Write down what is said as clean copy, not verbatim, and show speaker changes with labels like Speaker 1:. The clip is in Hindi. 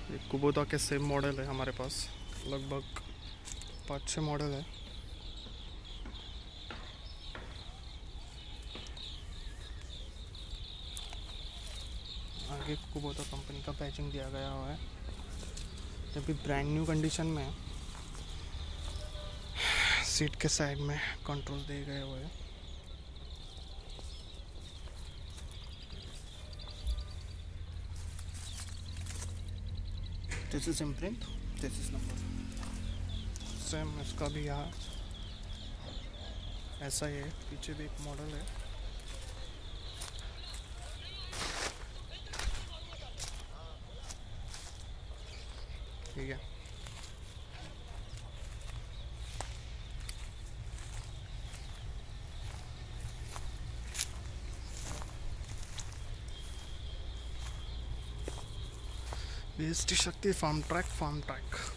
Speaker 1: ये कुबोटा के सेम मॉडल है हमारे पास, लगभग 5-6 मॉडल है। आगे कुबोटा कंपनी का पैचिंग दिया गया हुआ है, जब भी ब्रांड न्यू कंडीशन में है। सीट के साइड में कंट्रोल दिए गए हुए हैं। This is imprint, this is number. Same इसका भी यहाँ ऐसा ही है। पीछे भी एक मॉडल है। ठीक है, BST शक्ति फार्म ट्रैक